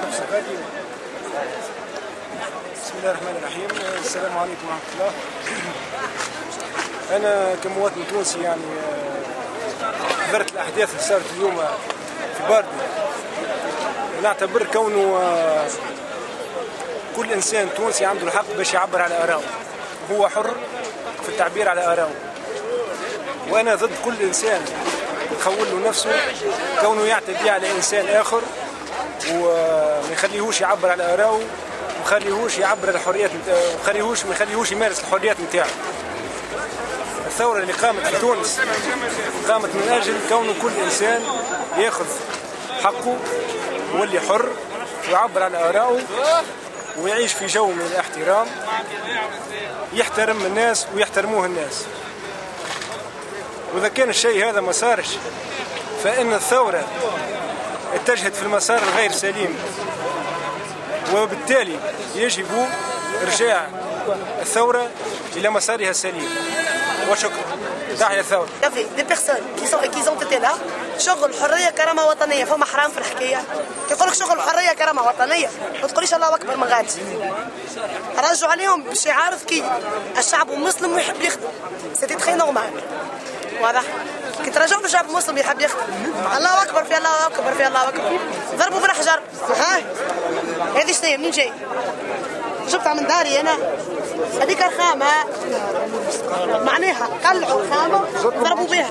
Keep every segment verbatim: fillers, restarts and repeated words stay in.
بسم الله الرحمن الرحيم. السلام عليكم ورحمة الله. أنا كمواطن تونسي يعني حضرت الأحداث اللي صارت اليوم في باردي، ونعتبر كونه كل إنسان تونسي عنده الحق باش يعبر على آراءه، هو حر في التعبير على آراءه، وأنا ضد كل إنسان يخول له نفسه كونه يعتدي على إنسان آخر وما يخليهوش يعبر على آراءه، وما يخليهوش يعبر على الحريات، ما يخليهوش ما يخليهوش يمارس الحريات نتاعه. الثورة اللي قامت في تونس قامت من أجل كون كل إنسان ياخذ حقه ويولي حر ويعبر على آراءه ويعيش في جو من الاحترام، يحترم الناس ويحترموه الناس. وإذا كان الشيء هذا ما صارش فإن الثورة اتجهت في المسار الغير سليم، وبالتالي يجب إرجاع الثورة إلى مسارها السليم. وشكرا. تحيا الثورة. دي بيرسون كي سون كي زون تيتي لا شغل حرية كرامة وطنية، فما حرام في الحكاية. يقول لك شغل حرية كرامة وطنية، ما تقوليش الله أكبر من غادي. رجعوا عليهم بشعار ذكي، الشعب مسلم ويحب يخدم، سيتي تخي نورمال. واضح؟ كي ترجعوا بالشعب المسلم يحب يخدم، الله أكبر في الله أكبر في الله أكبر، ضربوا بالأحجار. ها؟ هذه شنو هي؟ منين جاي؟ جبتها من داري أنا. هذيك الخامة معناها قلعوا الخامة ضربوا بها.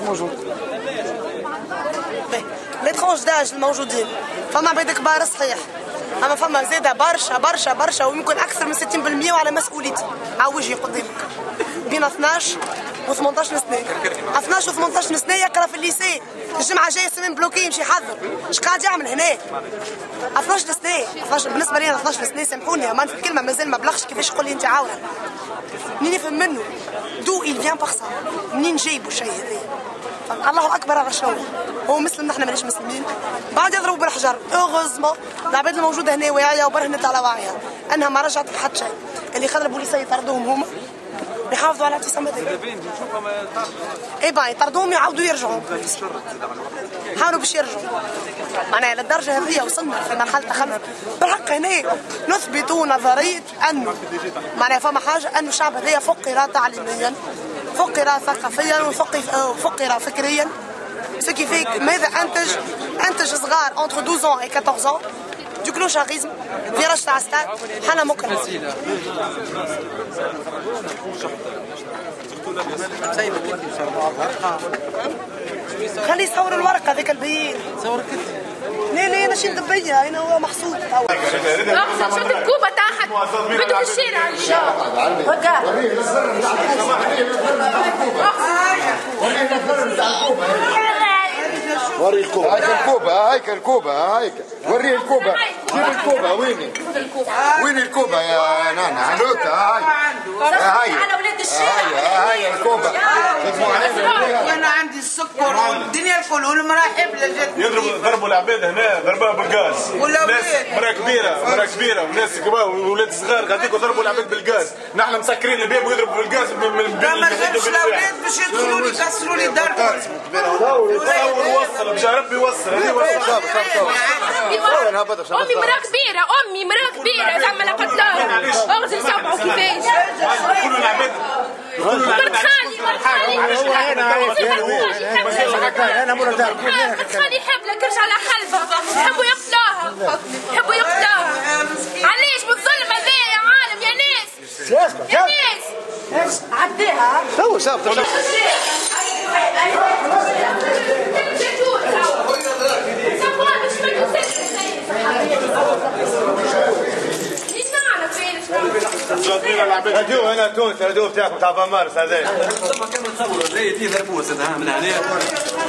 لي ترونش داج الموجودين فما عباد كبار صحيح، اما فما زاده برشا برشا برشا ويمكن اكثر من ستين بالمئة وعلى مسؤوليتي على وجهي قدامك، بين اثناش و ثمنطاش سنه. اثناش و ثمنطاش سنه يقرا في الليسي، الجمعه جايه سنين بلوكي يمشي يحضر، اش قاعد يعمل هنا؟ اثناش سنه، اثناش بالنسبه لي اثناش سنه سامحوني ما الكلمه مازال ما بلغش كيفاش تقول لي انت عاوره. منين نفهم منه؟ دو il vient par ça؟ منين جايبوا الشيء هذا؟ الله اكبر على شنو؟ هو مسلم نحن ماناش مسلمين؟ بعد يضربوا بالحجر، اوغوزمون العباد الموجوده هنا واعيه وبرهنت على وعيها انها ما رجعت بحد شيء، اللي خلى البوليسيه يطردوهم هما بيحافظوا على ابتسامتهم. اي با يطردوهم يعاودوا يرجعوا. حاولوا باش يرجعوا. معناها للدرجه هذه وصلنا في مرحله تخلف. بالحق هنا نثبتوا نظريه انه معناها فما حاجه انه الشعب هذايا فقر تعليميا، فقر ثقافيا، وفقر فكريا. Ce qui fait que ماذا أنتج؟ أنتج صغار entre douze ans et quatorze ans du clocharisme، فراش تاع ستاد، حنا مكره. خليه يصور الورقة ذيك البيين. صور كتير. لا لا ماشي مدبية، هنا هو محصول. اقصد شفت الكوبة تحت بدو الشارع هكا. وري الكوبة. هايك الكوبة، هايك الكوبة، هايك. وريه الكوبة. جيب الكوبة ويني؟ وين الكوبة يا نانا؟ عنوتة هاي. هاي. على ولاد الشارع. هاي الكوبة. أنا عندي السكر والدنيا الكل والمرأة حبلة جد. يضربوا ضربوا العباد هنا ضربوها بالغاز. ناس مرأة كبيرة مرأة كبيرة وناس كبار وولاد صغار قاعدين يضربوا العباد بالغاز، نحن مسكرين الباب ويضربوا بالغاز من الباب. ما نجمش الأولاد باش يدخلوا لي يكسروا لي دارهم. وصل باش ربي يوصل. هذه وصل. امي مراه كبيره، امي مراه كبيره زعما لا قتلوها اغزل سبعه كيفاش كل العباد مرت خالي مرت خالي مرت خالي حبله كرش على حلبها يحبوا يقتلوها يحبوا يقتلوها. علاش بالظلم هذا يا عالم يا ناس يا ناس عديها تو صافي هدوه هنا تونس، هدوه بتاعكم تاع فامارس هذا. ثم كانوا تصوروا زي تي ضربوه من هنا.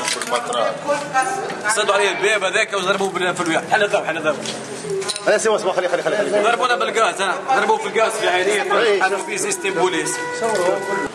صدوا عليه الباب هذاك وضربوه في الوياح. حل الضرب حل الضرب. هذا سوا اسمه خلي خلي خلي. ضربونا بالغاز ها، ضربوه في الغاز في عينيه، حطوا فيه سيستم بوليس.